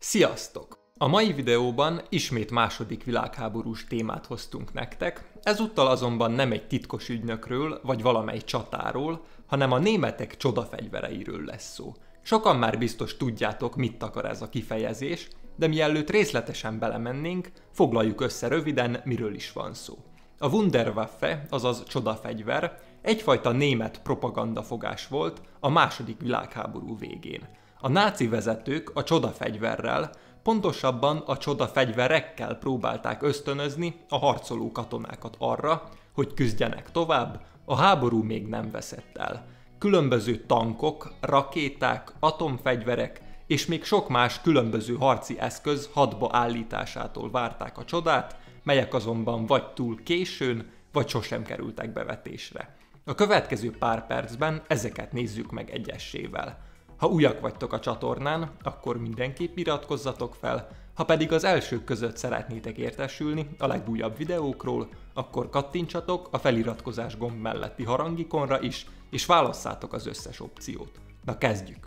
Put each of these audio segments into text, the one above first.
Sziasztok! A mai videóban ismét második világháborús témát hoztunk nektek, ezúttal azonban nem egy titkos ügynökről vagy valamely csatáról, hanem a németek csodafegyvereiről lesz szó. Sokan már biztos tudjátok, mit akar ez a kifejezés, de mielőtt részletesen belemennénk, foglaljuk össze röviden, miről is van szó. A Wunderwaffe, azaz csodafegyver, egyfajta német propagandafogás volt a második világháború végén. A náci vezetők a csodafegyverrel, pontosabban a csodafegyverekkel próbálták ösztönözni a harcoló katonákat arra, hogy küzdjenek tovább, a háború még nem veszett el. Különböző tankok, rakéták, atomfegyverek és még sok más különböző harci eszköz hadba állításától várták a csodát, melyek azonban vagy túl későn, vagy sosem kerültek bevetésre. A következő pár percben ezeket nézzük meg egyessével. Ha újak vagytok a csatornán, akkor mindenképp iratkozzatok fel, ha pedig az elsők között szeretnétek értesülni a legújabb videókról, akkor kattintsatok a feliratkozás gomb melletti harangikonra is, és válasszátok az összes opciót. Na kezdjük!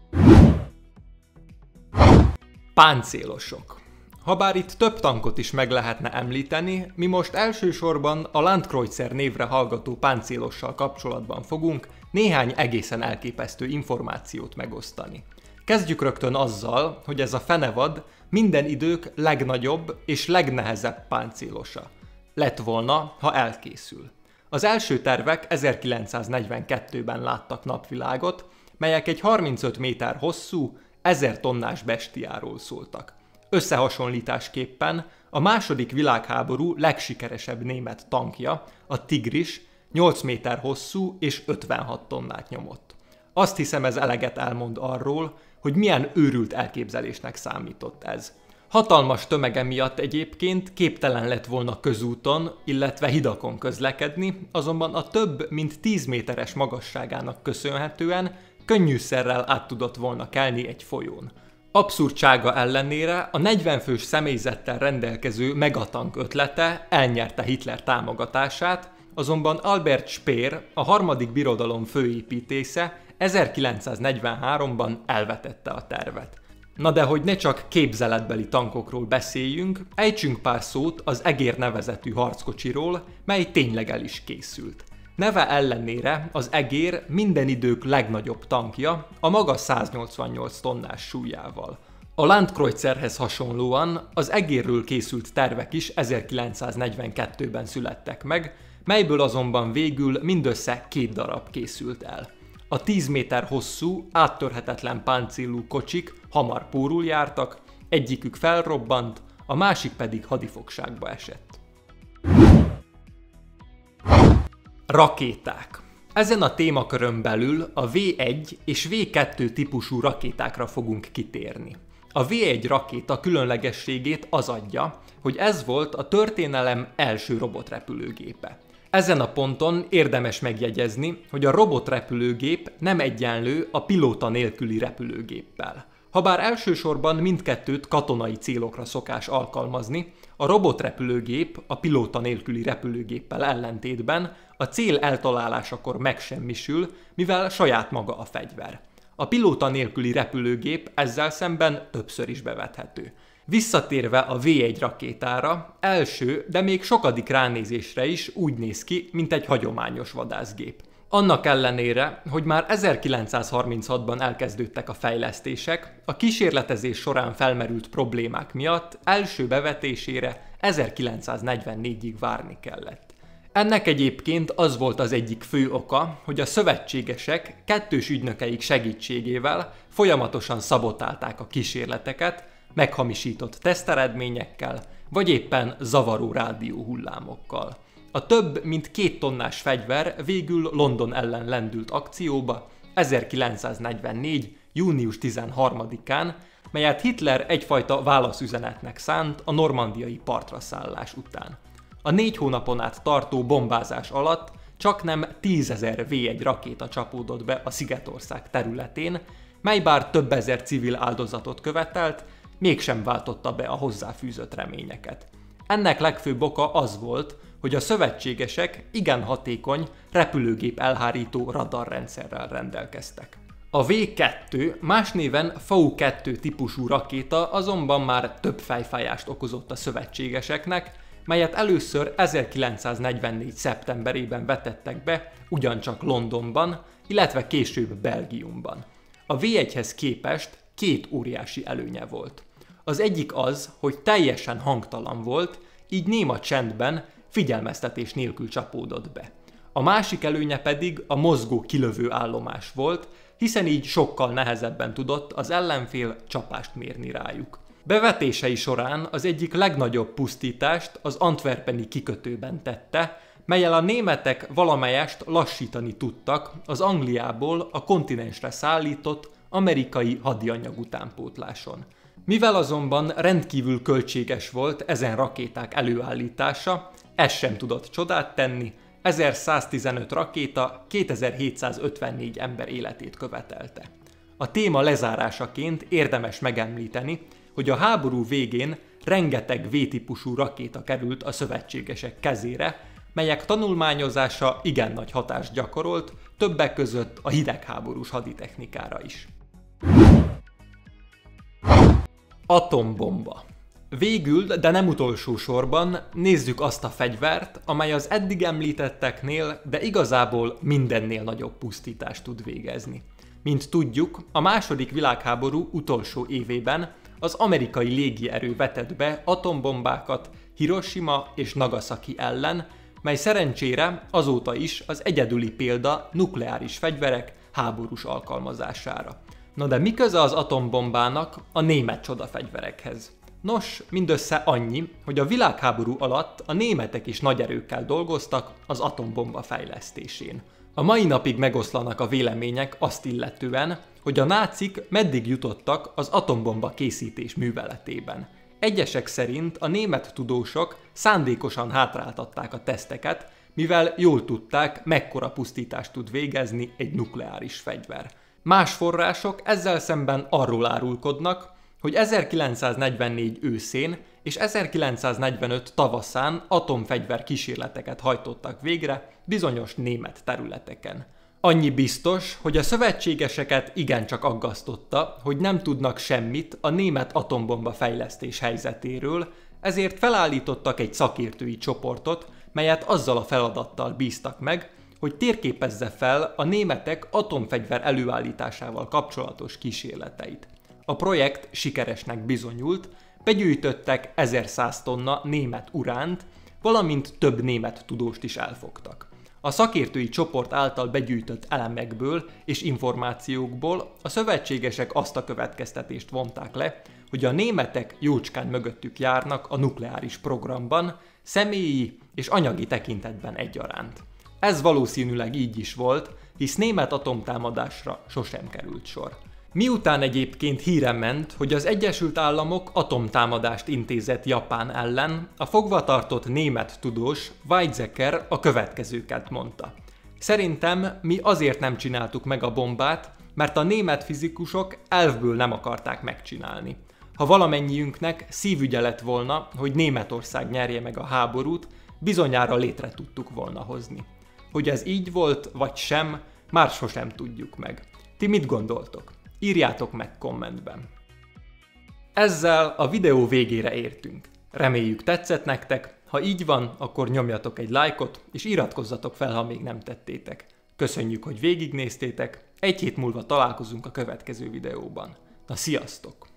Páncélosok. Habár itt több tankot is meg lehetne említeni, mi most elsősorban a Landkreuzerr névre hallgató páncélossal kapcsolatban fogunk néhány egészen elképesztő információt megosztani. Kezdjük rögtön azzal, hogy ez a fenevad minden idők legnagyobb és legnehezebb páncélosa. Lett volna, ha elkészül. Az első tervek 1942-ben láttak napvilágot, melyek egy 35 méter hosszú, 1000 tonnás bestiáról szóltak. Összehasonlításképpen a második világháború legsikeresebb német tankja, a Tigris, 8 méter hosszú és 56 tonnát nyomott. Azt hiszem, ez eleget elmond arról, hogy milyen őrült elképzelésnek számított ez. Hatalmas tömege miatt egyébként képtelen lett volna közúton, illetve hidakon közlekedni, azonban a több mint 10 méteres magasságának köszönhetően könnyűszerrel át tudott volna kelni egy folyón. Abszurdsága ellenére a 40 fős személyzettel rendelkező megatank ötlete elnyerte Hitler támogatását, azonban Albert Speer, a harmadik birodalom főépítésze 1943-ban elvetette a tervet. Na de hogy ne csak képzeletbeli tankokról beszéljünk, ejtsünk pár szót az Egér nevezetű harckocsiról, mely tényleg el is készült. Neve ellenére az Egér minden idők legnagyobb tankja, a maga 188 tonnás súlyával. A Landkreuzerhez hasonlóan az Egérről készült tervek is 1942-ben születtek meg, melyből azonban végül mindössze 2 darab készült el. A 10 méter hosszú, áttörhetetlen páncélú kocsik hamar pórul jártak, egyikük felrobbant, a másik pedig hadifogságba esett. Rakéták. Ezen a témakörön belül a V1 és V2 típusú rakétákra fogunk kitérni. A V1 rakéta különlegességét az adja, hogy ez volt a történelem első robotrepülőgépe. Ezen a ponton érdemes megjegyezni, hogy a robotrepülőgép nem egyenlő a pilóta nélküli repülőgéppel. Habár elsősorban mindkettőt katonai célokra szokás alkalmazni, a robotrepülőgép a pilóta nélküli repülőgéppel ellentétben a cél eltalálásakor megsemmisül, mivel saját maga a fegyver. A pilóta nélküli repülőgép ezzel szemben többször is bevethető. Visszatérve a V1 rakétára, első, de még sokadik ránézésre is úgy néz ki, mint egy hagyományos vadászgép. Annak ellenére, hogy már 1936-ban elkezdődtek a fejlesztések, a kísérletezés során felmerült problémák miatt első bevetésére 1944-ig várni kellett. Ennek egyébként az volt az egyik fő oka, hogy a szövetségesek kettős ügynökeik segítségével folyamatosan szabotálták a kísérleteket, meghamisított teszteredményekkel, vagy éppen zavaró rádióhullámokkal. A több mint 2 tonnás fegyver végül London ellen lendült akcióba 1944. június 13-án, melyet Hitler egyfajta válaszüzenetnek szánt a normandiai partraszállás után. A 4 hónapon át tartó bombázás alatt csaknem 10 000 V1 rakéta csapódott be a Szigetország területén, mely bár több ezer civil áldozatot követelt, mégsem váltotta be a hozzáfűzött reményeket. Ennek legfőbb oka az volt, hogy a szövetségesek igen hatékony repülőgép elhárító radarrendszerrel rendelkeztek. A A V2, más néven V2 típusú rakéta azonban már több fejfájást okozott a szövetségeseknek, melyet először 1944. szeptemberében vetettek be ugyancsak Londonban, illetve később Belgiumban. A V1-hez képest két óriási előnye volt. Az egyik az, hogy teljesen hangtalan volt, így néma csendben, figyelmeztetés nélkül csapódott be. A másik előnye pedig a mozgó kilövő állomás volt, hiszen így sokkal nehezebben tudott az ellenfél csapást mérni rájuk. Bevetései során az egyik legnagyobb pusztítást az antwerpeni kikötőben tette, mellyel a németek valamelyest lassítani tudtak az Angliából a kontinensre szállított amerikai hadianyag utánpótláson. Mivel azonban rendkívül költséges volt ezen rakéták előállítása, ez sem tudott csodát tenni, 1115 rakéta 2754 ember életét követelte. A téma lezárásaként érdemes megemlíteni, hogy a háború végén rengeteg V-típusú rakéta került a szövetségesek kezére, melyek tanulmányozása igen nagy hatást gyakorolt, többek között a hidegháborús haditechnikára is. Atombomba. Végül, de nem utolsó sorban nézzük azt a fegyvert, amely az eddig említetteknél, de igazából mindennél nagyobb pusztítást tud végezni. Mint tudjuk, a második világháború utolsó évében az amerikai légierő vetett be atombombákat Hiroshima és Nagasaki ellen, mely szerencsére azóta is az egyedüli példa nukleáris fegyverek háborús alkalmazására. Na de mi köze az atombombának a német csodafegyverekhez? Nos, mindössze annyi, hogy a világháború alatt a németek is nagy erőkkel dolgoztak az atombomba fejlesztésén. A mai napig megoszlanak a vélemények azt illetően, hogy a nácik meddig jutottak az atombomba készítés műveletében. Egyesek szerint a német tudósok szándékosan hátráltatták a teszteket, mivel jól tudták, mekkora pusztítást tud végezni egy nukleáris fegyver. Más források ezzel szemben arról árulkodnak, hogy 1944 őszén és 1945 tavaszán atomfegyver kísérleteket hajtottak végre bizonyos német területeken. Annyi biztos, hogy a szövetségeseket igencsak aggasztotta, hogy nem tudnak semmit a német atombomba fejlesztés helyzetéről, ezért felállítottak egy szakértői csoportot, melyet azzal a feladattal bíztak meg, hogy térképezze fel a németek atomfegyver előállításával kapcsolatos kísérleteit. A projekt sikeresnek bizonyult, begyűjtöttek 1100 tonna német uránt, valamint több német tudóst is elfogtak. A szakértői csoport által begyűjtött elemekből és információkból a szövetségesek azt a következtetést vonták le, hogy a németek jócskán mögöttük járnak a nukleáris programban, személyi és anyagi tekintetben egyaránt. Ez valószínűleg így is volt, hisz német atomtámadásra sosem került sor. Miután egyébként híre ment, hogy az Egyesült Államok atomtámadást intézett Japán ellen, a fogvatartott német tudós Weizsäcker a következőket mondta. Szerintem mi azért nem csináltuk meg a bombát, mert a német fizikusok elvből nem akarták megcsinálni. Ha valamennyiünknek szívügye lett volna, hogy Németország nyerje meg a háborút, bizonyára létre tudtuk volna hozni. Hogy ez így volt, vagy sem, már sosem tudjuk meg. Ti mit gondoltok? Írjátok meg kommentben. Ezzel a videó végére értünk. Reméljük tetszett nektek, ha így van, akkor nyomjatok egy lájkot, és iratkozzatok fel, ha még nem tettétek. Köszönjük, hogy végignéztétek, egy hét múlva találkozunk a következő videóban. Na sziasztok!